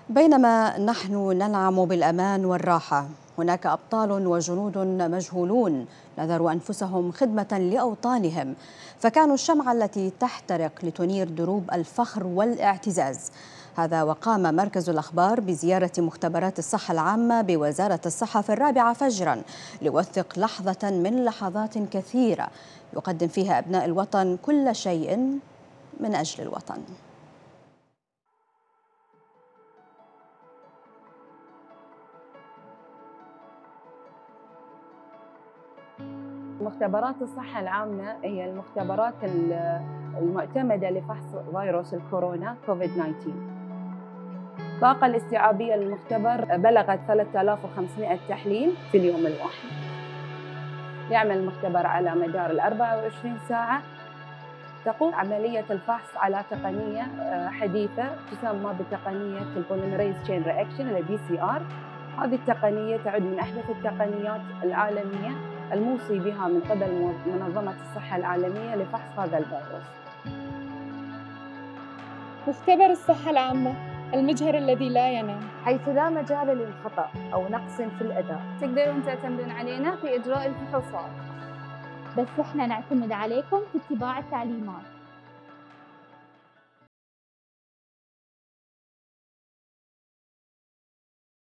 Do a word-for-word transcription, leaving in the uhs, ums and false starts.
بينما نحن ننعم بالأمان والراحة، هناك أبطال وجنود مجهولون نذروا أنفسهم خدمة لأوطانهم، فكانوا الشمعة التي تحترق لتنير دروب الفخر والاعتزاز. هذا وقام مركز الأخبار بزيارة مختبرات الصحة العامة بوزارة الصحة في الرابعة فجرا ليوثق لحظة من لحظات كثيرة يقدم فيها أبناء الوطن كل شيء من أجل الوطن. مختبرات الصحة العامة هي المختبرات المعتمدة لفحص فيروس الكورونا كوفيد تسعة عشر. الطاقة الاستيعابية للمختبر بلغت ثلاثة آلاف وخمسمئة تحليل في اليوم الواحد. يعمل المختبر على مدار الأربعة وعشرين ساعة. تقوم عملية الفحص على تقنية حديثة تسمى بتقنية البوليمريز تشين رياكشن البي سي آر. هذه التقنية تعد من أحدث التقنيات العالمية الموصي بها من قبل منظمة الصحة العالمية لفحص هذا الفيروس. مختبر الصحة العامة المجهر الذي لا ينام، حيث لا مجال للخطأ أو نقص في الأداء. تقدرون تعتمدون علينا في إجراء الفحوصات، بس إحنا نعتمد عليكم في اتباع التعليمات.